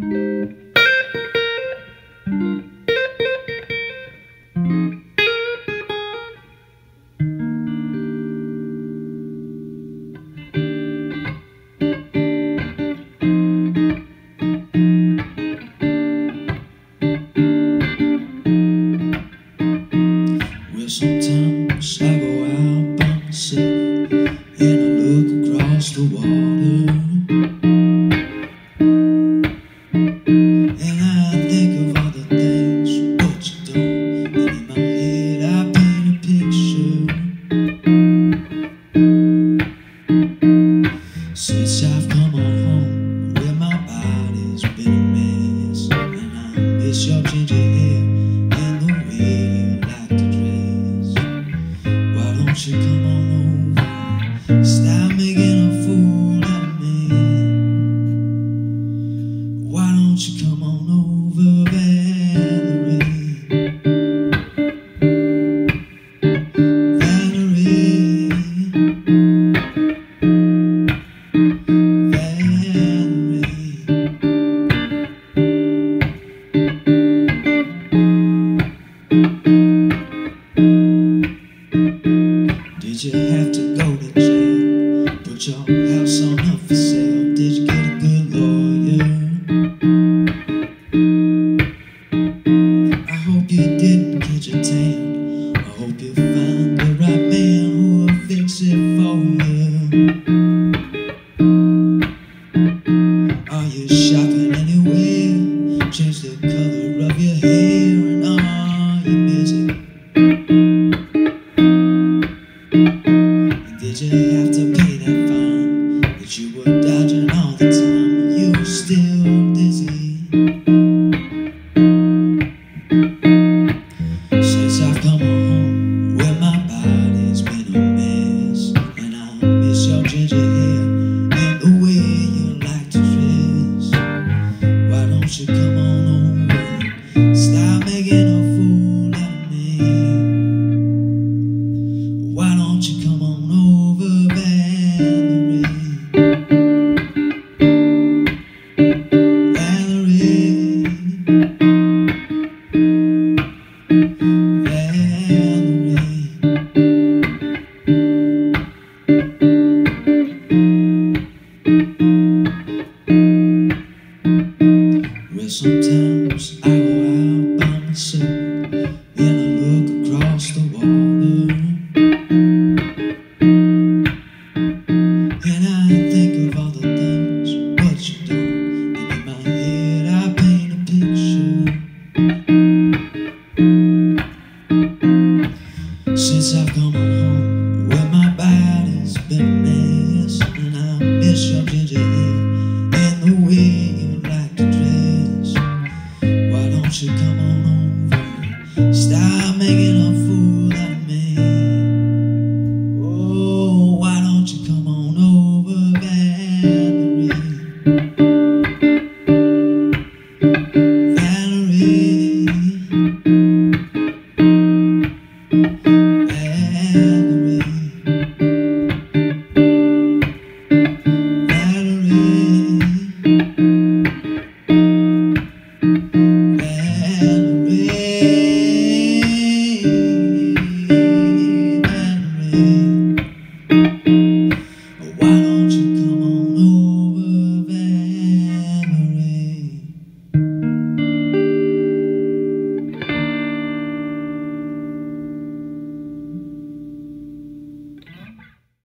Sometimes I go out by myself and I look across the water, and I think of all the things what you done, and in my head I paint a picture. Since I've come on home, where my body's been a mess, and I miss your ginger hair and the way you like to dress. Why don't you come on over, stop making a fool out of me? Why don't you come on over, Valerie? Valerie, Valerie. Did you have to go to jail? Put your house on up for sale? Did you get a good lawyer? I hope you didn't catch a tan. I hope you find the right man who will fix it for you. Are you shopping anywhere? Change the color of your hair, and are you busy? Did you have to pay that fine that you were dodging all the time? You were still dizzy. Since I've come home, where my body's been a mess, and I miss your ginger hair and the way you like to dress. Why don't you come on over, stop making a fool out of me? Why don't you come on over, Valerie? Valerie, Valerie. Well, sometimes I